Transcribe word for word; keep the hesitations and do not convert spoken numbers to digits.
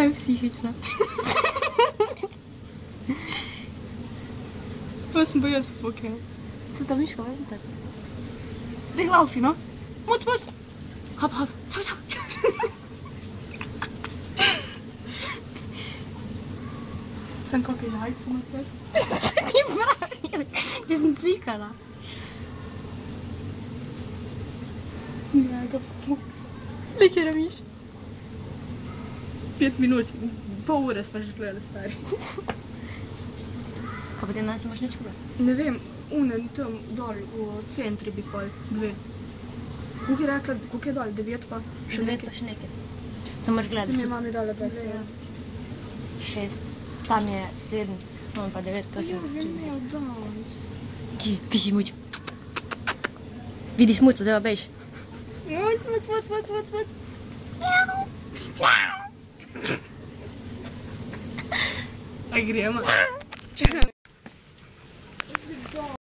Sem psihična. To sem pa jaz fukaj. To da miško, vedem tako. Dej laufi, no? Muc, muc. Hop, hop. Čau, čau. Sem kakaj jajca na tebe. Se ti pravi. Če sem slikala. Ja, ga fuk. Nekaj ramiš. Pet minut, pol ure smo že gledali, stari. Kaj potem danes imaš nič prav? Ne vem, unen tam dol v centri bi pol, dve. Koliko je rekla, koliko je dol, devet pa? Še Devet nekaj. pa še nekaj. Samo moraš Se gledati. mi je mami dala dvajset Ja. evrov. Šest. Tam je sedem. Tam pa devet. To Ja, sem vem, včeraj. ja, danes. Ki, ki si muč. Vidiš muco, zdaj pa bejš. Muc, muc, muc, muc, muc, muc. Aj gremo.